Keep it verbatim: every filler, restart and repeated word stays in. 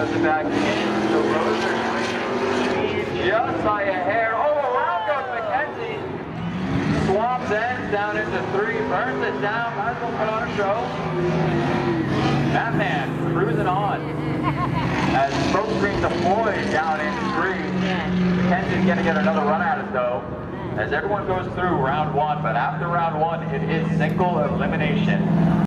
has it back in. So Rose are swinging just by a hair. Oh, around goes Mackenzie. Swamps ends down into three, burns it down, might as well put on a show. That man cruising on as smokescreen deployed down in three. Mackenzie's going to get another run at it though, as everyone goes through round one, but after round one, it is single elimination.